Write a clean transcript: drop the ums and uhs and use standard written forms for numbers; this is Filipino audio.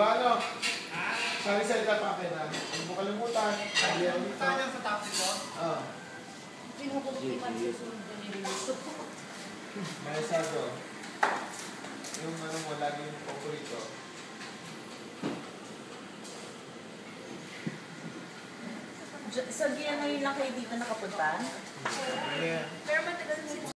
ba ano? Sali-salita pa akin na. Huwag mo kalimutan. Saan yan sa Tapsilog? Oo. Pinukulipan susunod na niluluto. Maesado. Yung ano mo, lagi yung paborito. Sa Gian ngayon lang kayo dito nakapunta? Yeah. Pero matagal